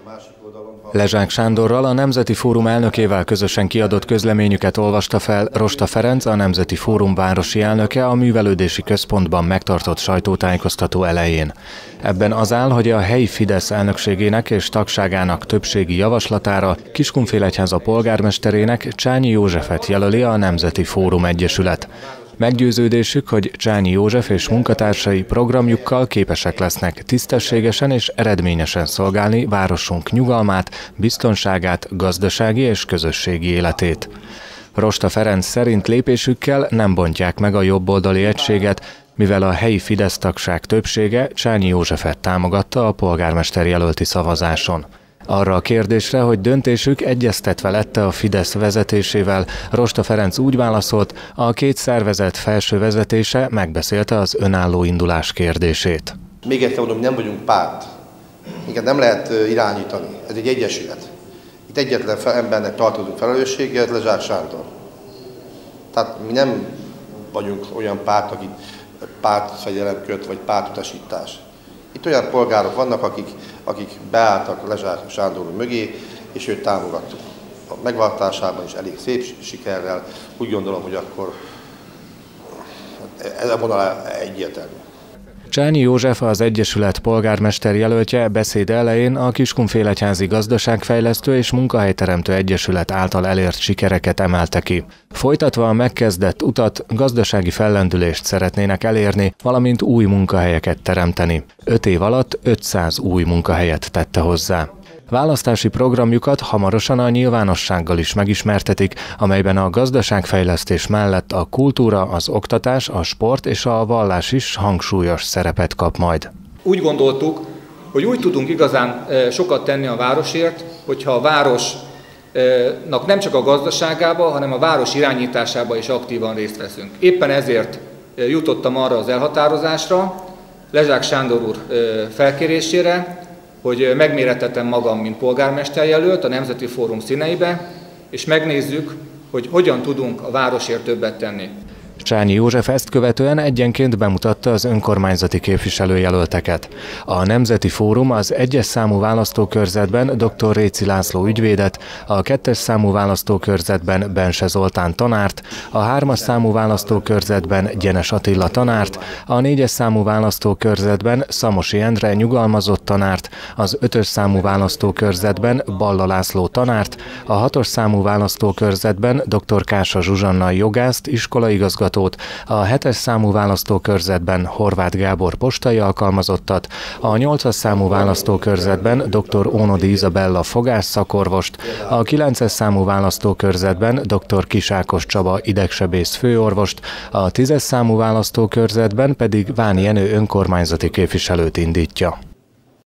Lezsák Sándorral, a Nemzeti Fórum elnökével közösen kiadott közleményüket olvasta fel Rosta Ferenc, a Nemzeti Fórum városi elnöke a Művelődési Központban megtartott sajtótájékoztató elején. Ebben az áll, hogy a helyi Fidesz elnökségének és tagságának többségi javaslatára Kiskunfélegyháza polgármesterének Csányi Józsefet jelöli a Nemzeti Fórum Egyesület. Meggyőződésük, hogy Csányi József és munkatársai programjukkal képesek lesznek tisztességesen és eredményesen szolgálni városunk nyugalmát, biztonságát, gazdasági és közösségi életét. Rosta Ferenc szerint lépésükkel nem bontják meg a jobboldali egységet, mivel a helyi Fidesz tagság többsége Csányi Józsefet támogatta a polgármester jelölti szavazáson. Arra a kérdésre, hogy döntésük egyeztetve lett a Fidesz vezetésével, Rosta Ferenc úgy válaszolt, a két szervezet felső vezetése megbeszélte az önálló indulás kérdését. Még egyszer mondom, nem vagyunk párt. Minket nem lehet irányítani. Ez egy egyesület. Itt egyetlen embernek tartozunk felelősséggel, ez Lezsák Sándor. Tehát mi nem vagyunk olyan párt, akik pártfegyelem köt, vagy pártutasítás. Itt olyan polgárok vannak, akik beálltak Lezsák Sándor mögé, és őt támogattuk. A megváltásában is elég szép sikerrel. Úgy gondolom, hogy akkor ez a vonal egyértelmű. Csányi József, az Egyesület polgármester jelöltje beszéd elején a Kiskunfélegyházi Gazdaságfejlesztő és Munkahelyteremtő Egyesület által elért sikereket emelte ki. Folytatva a megkezdett utat, gazdasági fellendülést szeretnének elérni, valamint új munkahelyeket teremteni. 5 év alatt 500 új munkahelyet tette hozzá. Választási programjukat hamarosan a nyilvánossággal is megismertetik, amelyben a gazdaságfejlesztés mellett a kultúra, az oktatás, a sport és a vallás is hangsúlyos szerepet kap majd. Úgy gondoltuk, hogy úgy tudunk igazán sokat tenni a városért, hogyha a városnak nem csak a gazdaságába, hanem a város irányításába is aktívan részt veszünk. Éppen ezért jutottam arra az elhatározásra, Lezsák Sándor úr felkérésére, hogy megmérettetem magam, mint polgármesterjelölt a Nemzeti Fórum színeibe, és megnézzük, hogy hogyan tudunk a városért többet tenni. Csányi József ezt követően egyenként bemutatta az önkormányzati képviselőjelölteket. A Nemzeti Fórum az 1-es számú választókörzetben dr. Réci László ügyvédet, a 2-es számú választókörzetben Bense Zoltán tanárt, a 3-as számú választókörzetben Gyenes Attila tanárt, a 4-es számú választókörzetben Szamosi Endre nyugalmazott tanárt, az 5-ös számú választókörzetben Balla László tanárt, a 6-os számú választókörzetben dr. Kása Zsuzsanna jogászt, iskolaigazgatót, a 7-es számú választókörzetben Horváth Gábor postai alkalmazottat, a 8-as számú választókörzetben dr. Ónodi Izabella fogásszakorvost, a 9-es számú választókörzetben dr. Kis Ákos Csaba idegsebész főorvost, a 10-es számú választókörzetben pedig Ván Jenő önkormányzati képviselőt indítja.